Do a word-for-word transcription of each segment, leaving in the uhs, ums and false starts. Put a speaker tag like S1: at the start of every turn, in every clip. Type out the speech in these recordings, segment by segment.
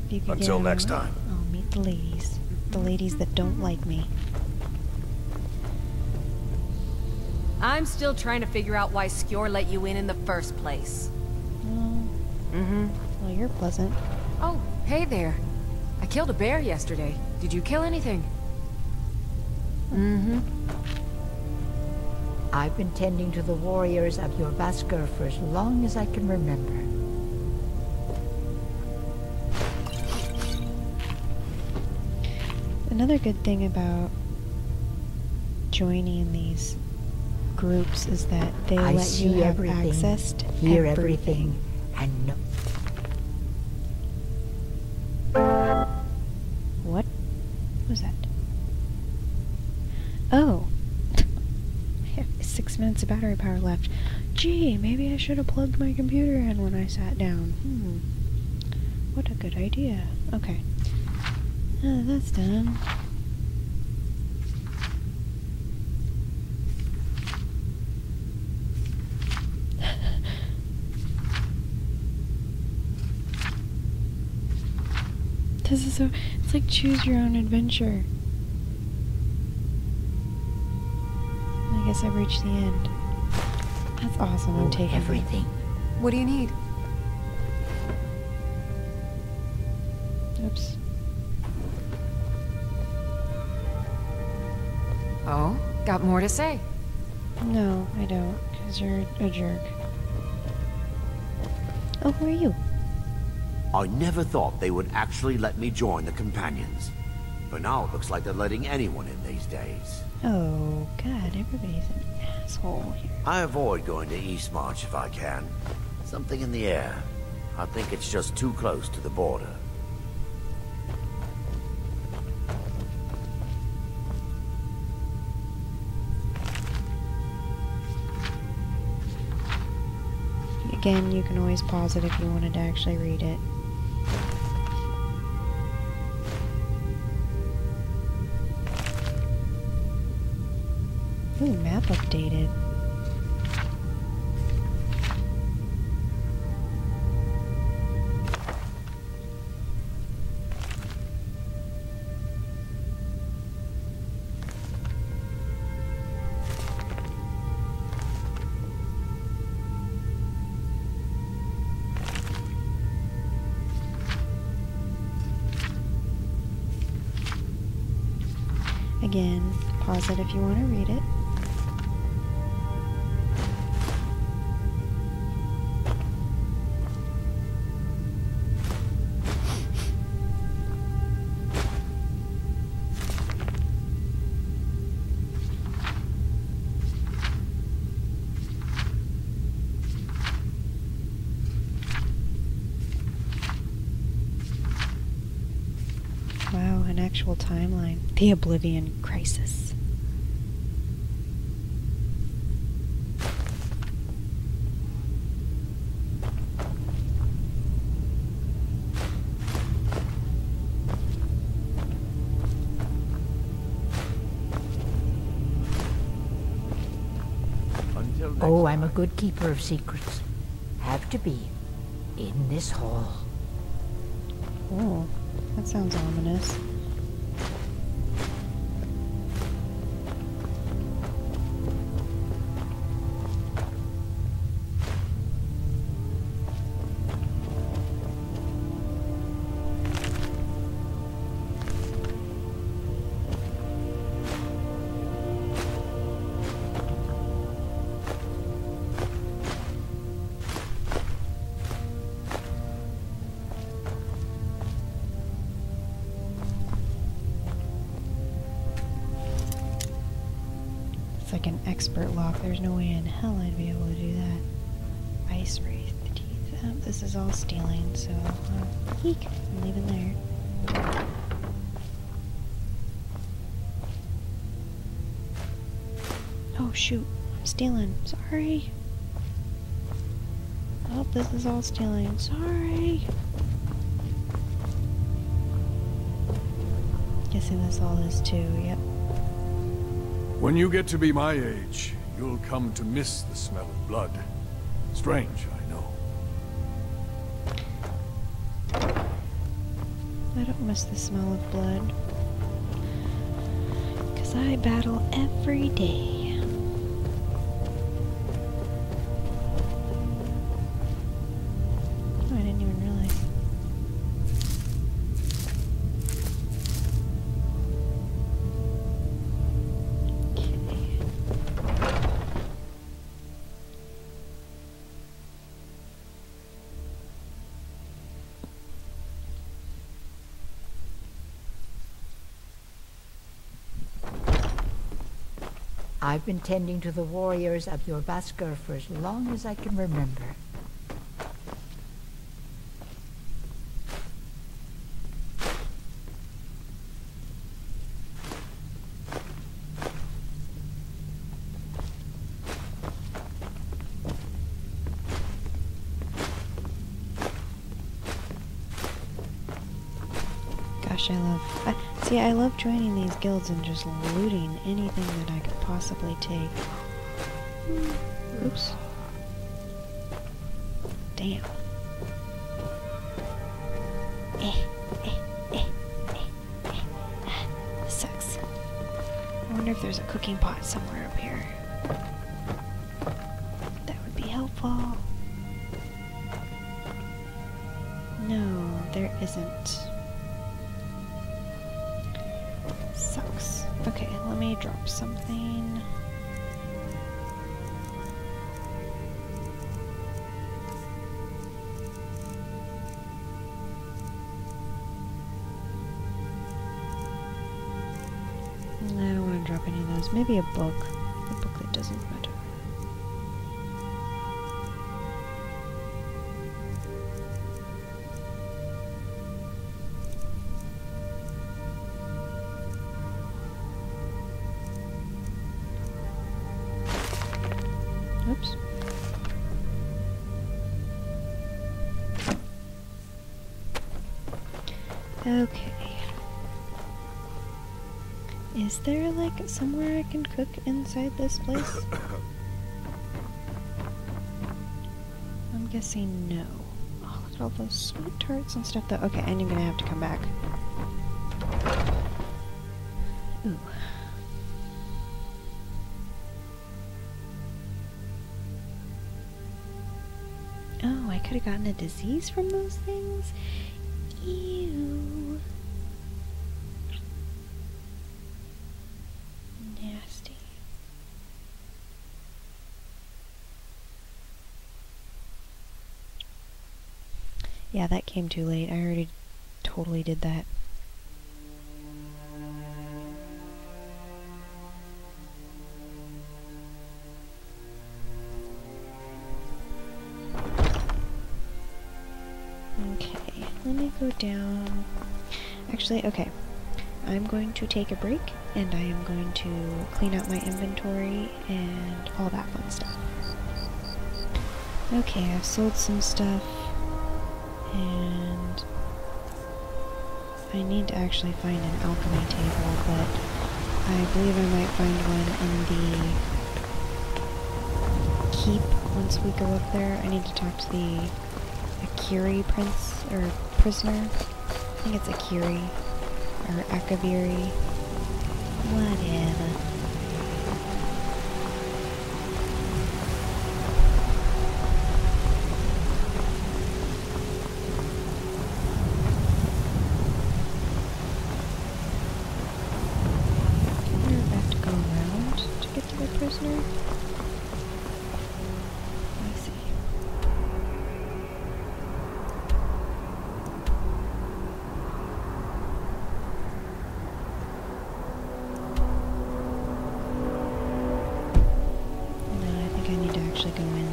S1: You could
S2: Until
S1: get
S2: next
S1: on-
S2: time.
S1: I'll meet the ladies. The ladies that don't like me.
S3: I'm still trying to figure out why Skjor let you in in the first place.
S1: Well,
S3: Mm-hmm.
S1: well, you're pleasant.
S3: Oh, hey there. I killed a bear yesterday. Did you kill anything? Mm-hmm.
S4: I've been tending to the warriors of your Bosmer for as long as I can remember.
S1: Another good thing about joining these groups is that they
S4: I
S1: let
S4: see
S1: you have
S4: everything,
S1: access to
S4: hear
S1: everything.
S4: everything, and know.
S1: What was that? Oh. I have six minutes of battery power left. Gee, maybe I should have plugged my computer in when I sat down. Hmm. What a good idea. Okay. Uh, that's done. This is so... It's like choose your own adventure. I guess I've reached the end. That's awesome. I'm
S4: Oh,
S1: taking
S4: everything.
S3: What do you need?
S1: Oops.
S3: Oh, got more to say.
S1: No, I don't, because you're a jerk. Oh, who are you?
S5: I never thought they would actually let me join the companions. But now it looks like they're letting anyone in these days.
S1: Oh, God, everybody's an asshole here.
S5: I avoid going to Eastmarch if I can. Something in the air. I think it's just too close to the border.
S1: Again, you can always pause it if you wanted to actually read it. Ooh, map updated. Again, pause it if you want to read it. Wow, an actual timeline. The Oblivion Crisis.
S5: Until next
S4: Oh, I'm a good keeper of secrets. Have to be. In this hall.
S1: Oh, that sounds ominous. It's like an expert lock. There's no way in hell I'd be able to do that. Ice wraith teeth. Oh, this is all stealing, so uh, eek, I'm leaving there. Oh shoot, I'm stealing. Sorry. Oh, this is all stealing. Sorry. Guessing this all is too. Yep.
S2: When you get to be my age, you'll come to miss the smell of blood. Strange, I know.
S1: I don't miss the smell of blood. Because I battle every day. Oh, I didn't even realize.
S4: I've been tending to the warriors of your Bosmer for as long as I can remember.
S1: Gosh, I love... I, see, I love joining these guilds and just looting anything that I could possibly take. Oops. Damn. Eh, eh, eh, eh, eh. This sucks. I wonder if there's a cooking pot somewhere up here. That would be helpful. No, there isn't. Sucks. Okay, let me drop something. I don't want to drop any of those. Maybe a book. A book that doesn't matter. Oops. Okay. Is there, like, somewhere I can cook inside this place? I'm guessing no. Oh, look at all those sweet tarts and stuff though. Okay, and you're gonna have to come back. Ooh. Oh, I could have gotten a disease from those things? Ew. Nasty. Yeah, that came too late. I already totally did that. Okay, let me go down. Actually, okay. I'm going to take a break, and I am going to clean out my inventory and all that fun stuff. Okay, I've sold some stuff, and I need to actually find an alchemy table, but I believe I might find one in the keep once we go up there. I need to talk to the Alik'r prince, or prisoner. I think it's Alik'r. Or Akaviri. Whatever. I wonder if I have to go around to get to the prisoner. Let me see. Actually go in.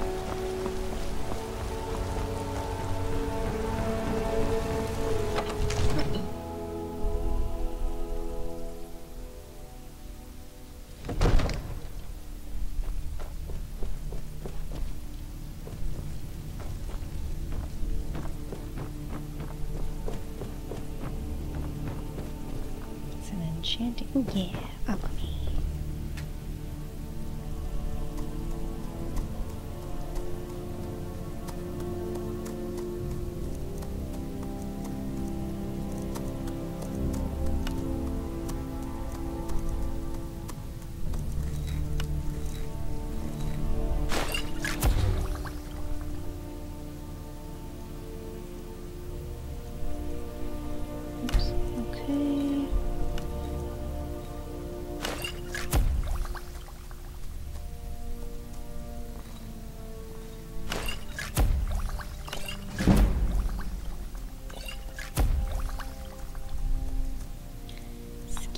S1: It's an enchanting. Oh yeah, alchemy.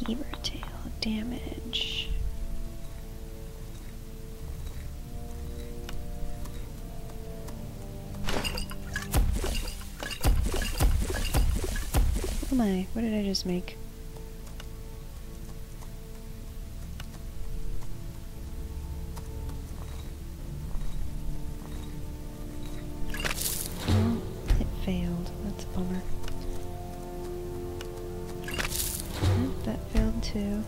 S1: Beaver tail damage. Oh my, what did I just make? Oh, it failed. That's a bummer. Oh, that failed too.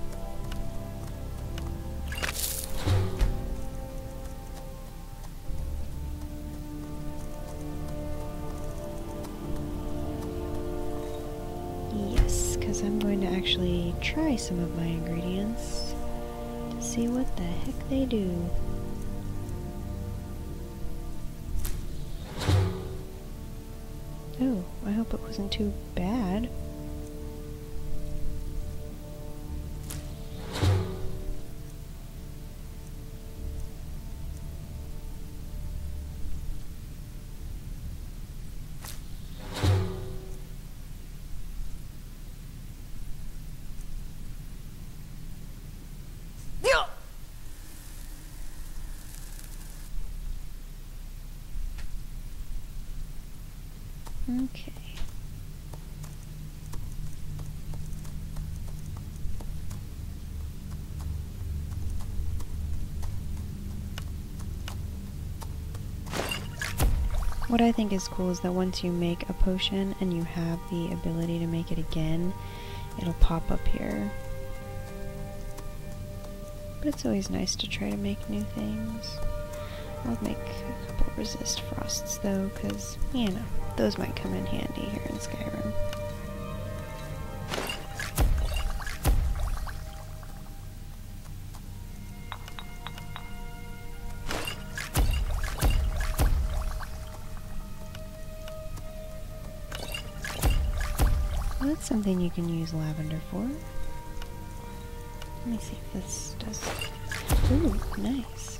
S1: Yes, because I'm going to actually try some of my ingredients to see what the heck they do. Oh, I hope it wasn't too bad. Okay. What I think is cool is that once you make a potion and you have the ability to make it again, it'll pop up here. But it's always nice to try to make new things. I'll make a couple resist frosts though, because, you know, those might come in handy here in Skyrim. Well, that's something you can use lavender for. Let me see if this does. Ooh, nice.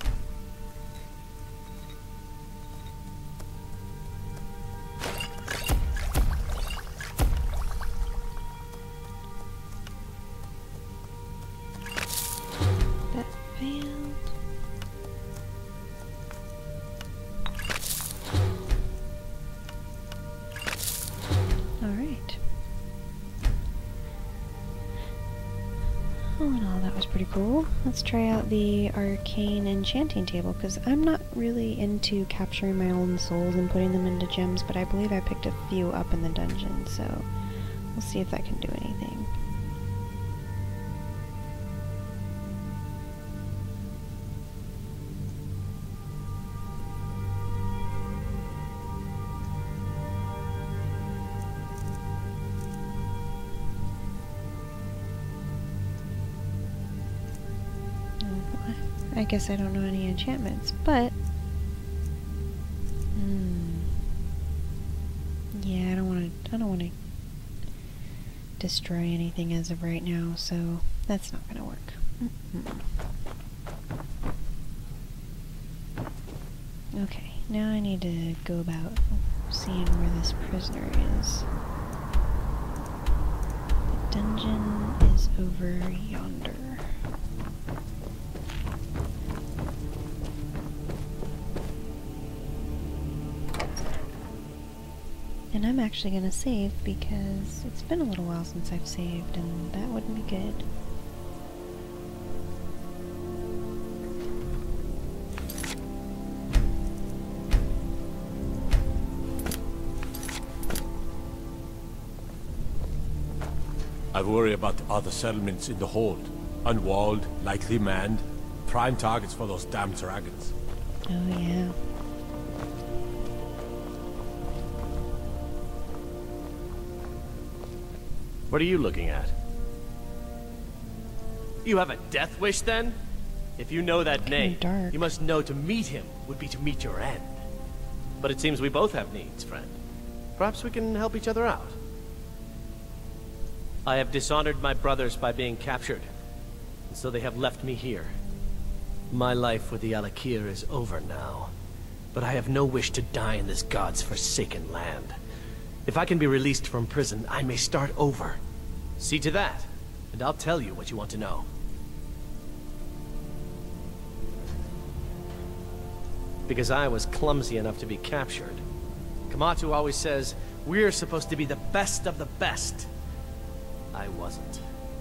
S1: Cool. Let's try out the arcane enchanting table, because I'm not really into capturing my own souls and putting them into gems, but I believe I picked a few up in the dungeon, so we'll see if that can do anything. I guess I don't know any enchantments, but hmm, yeah, I don't want to. I don't want to destroy anything as of right now, so that's not going to work. Mm-hmm. Okay, now I need to go about seeing where this prisoner is. The dungeon is over yonder. And I'm actually going to save because it's been a little while since I've saved, and that wouldn't be good.
S6: I worry about other settlements in the hold. Unwalled, lightly manned, prime targets for those damn dragons.
S1: Oh yeah.
S7: What are you looking at? You have a death wish, then? If you know that name,
S1: dark.
S7: you must know to meet him would be to meet your end. But it seems we both have needs, friend. Perhaps we can help each other out. I have dishonored my brothers by being captured, and so they have left me here. My life with the Alik'r is over now, but I have no wish to die in this god's forsaken land. If I can be released from prison, I may start over. See to that, and I'll tell you what you want to know. Because I was clumsy enough to be captured. Kamatu always says, we're supposed to be the best of the best. I wasn't.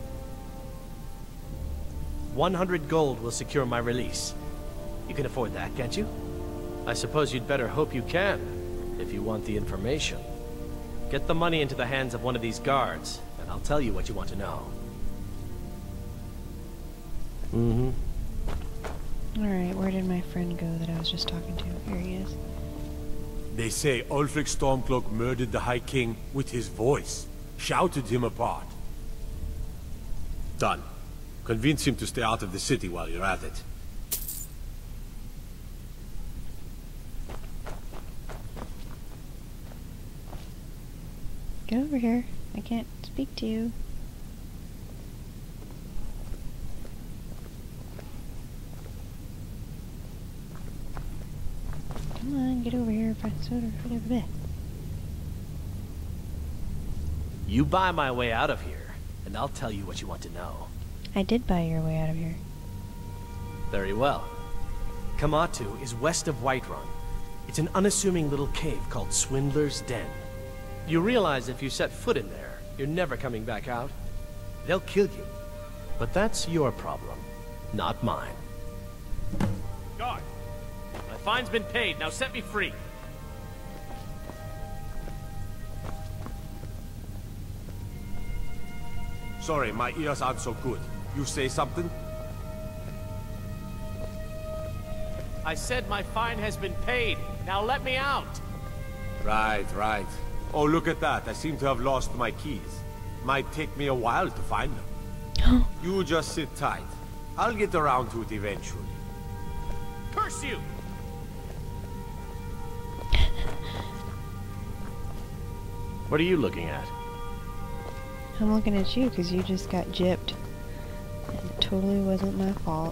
S7: one hundred gold will secure my release. You can afford that, can't you? I suppose you'd better hope you can, if you want the information. Get the money into the hands of one of these guards, and I'll tell you what you want to know. Mm-hmm.
S1: Alright, where did my friend go that I was just talking to? Here he is.
S6: They say Ulfric Stormcloak murdered the High King with his voice. Shouted him apart. Done. Convince him to stay out of the city while you're at it.
S1: Get over here. I can't speak to you. Come on, get over here, friend soda.
S7: You buy my way out of here, and I'll tell you what you want to know.
S1: I did buy your way out of here.
S7: Very well. Kamatu is west of Whiterun. It's an unassuming little cave called Swindler's Den. You realize if you set foot in there, you're never coming back out. They'll kill you. But that's your problem, not mine. Guard! My fine's been paid, now set me free!
S6: Sorry, my ears aren't so good. You say something?
S7: I said my fine has been paid. Now let me out!
S6: Right, right. Oh, look at that. I seem to have lost my keys. Might take me a while to find them. You just sit tight. I'll get around to it eventually.
S7: Curse you! What are you looking at?
S1: I'm looking at you because you just got gypped. And it totally wasn't my fault.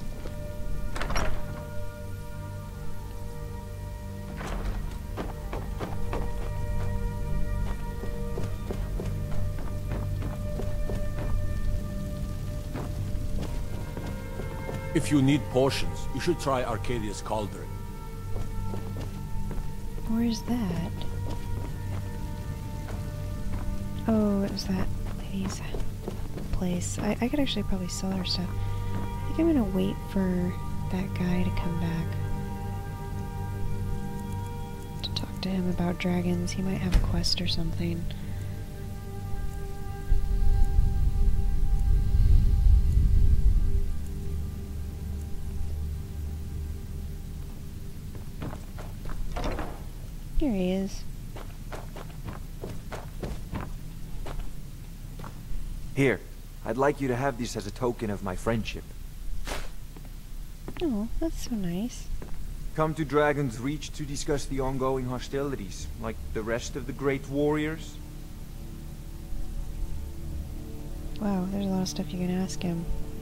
S6: If you need potions, you should try Arcadia's Cauldron.
S1: Where's that? Oh, it was that lady's place. I, I could actually probably sell her stuff. I think I'm gonna wait for that guy to come back. To talk to him about dragons. He might have a quest or something. Here he is.
S8: Here, I'd like you to have this as a token of my friendship.
S1: Oh, that's so nice.
S8: Come to Dragon's Reach to discuss the ongoing hostilities, like the rest of the great warriors?
S1: Wow, there's a lot of stuff you can ask him.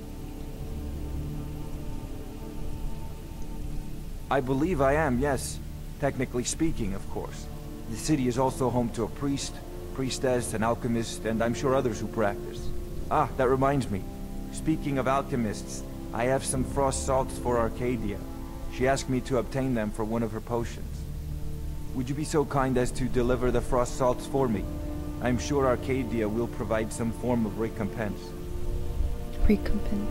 S8: I believe I am, yes. Technically speaking, of course. The city is also home to a priest, priestess, an alchemist, and I'm sure others who practice. Ah, that reminds me. Speaking of alchemists, I have some frost salts for Arcadia. She asked me to obtain them for one of her potions. Would you be so kind as to deliver the frost salts for me? I'm sure Arcadia will provide some form of recompense.
S1: Recompense.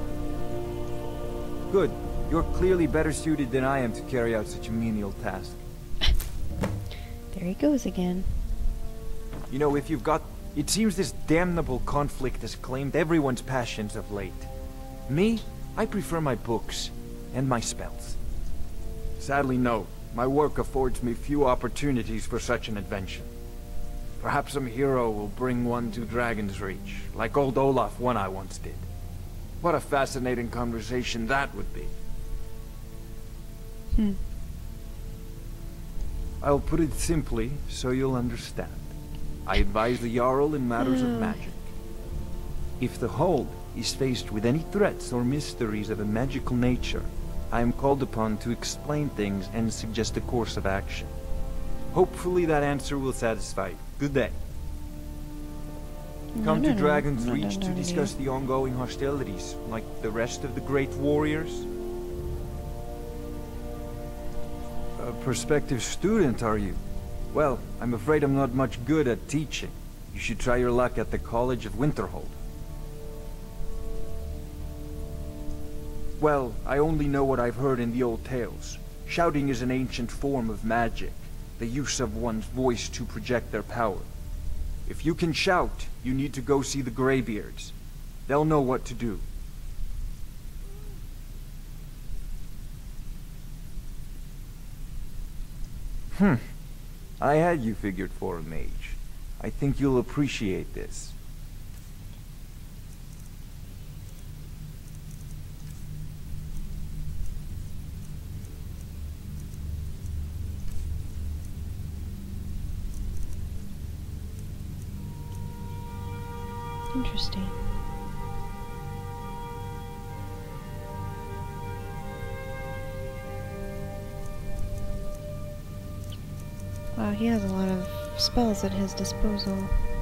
S8: Good. You're clearly better suited than I am to carry out such a menial task.
S1: There he goes again.
S8: You know, if you've got... It seems this damnable conflict has claimed everyone's passions of late. Me? I prefer my books. And my spells. Sadly, no. My work affords me few opportunities for such an adventure. Perhaps some hero will bring one to Dragon's Reach, like old Olaf one I once did. What a fascinating conversation that would be.
S1: Hmm.
S8: I'll put it simply, so you'll understand. I advise the Jarl in matters of magic. If the Hold is faced with any threats or mysteries of a magical nature, I am called upon to explain things and suggest a course of action. Hopefully that answer will satisfy you. Good day. Come
S1: no,
S8: to
S1: no,
S8: Dragon's
S1: I'm not
S8: Reach
S1: done
S8: to
S1: talking to
S8: discuss
S1: you.
S8: the ongoing hostilities, like the rest of the great warriors? A prospective student, are you? Well, I'm afraid I'm not much good at teaching. You should try your luck at the College of Winterhold. Well, I only know what I've heard in the old tales. Shouting is an ancient form of magic, the use of one's voice to project their power. If you can shout, you need to go see the Greybeards. They'll know what to do. Hmm. I had you figured for a mage. I think you'll appreciate this.
S1: Interesting. Wow, he has a lot of spells at his disposal.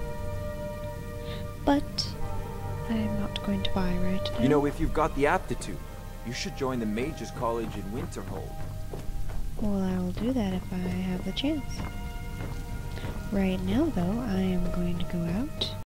S1: But I'm not going to buy right now.
S8: You know, if you've got the aptitude, you should join the Mages College in Winterhold.
S1: Well, I will do that if I have the chance. Right now, though, I am going to go out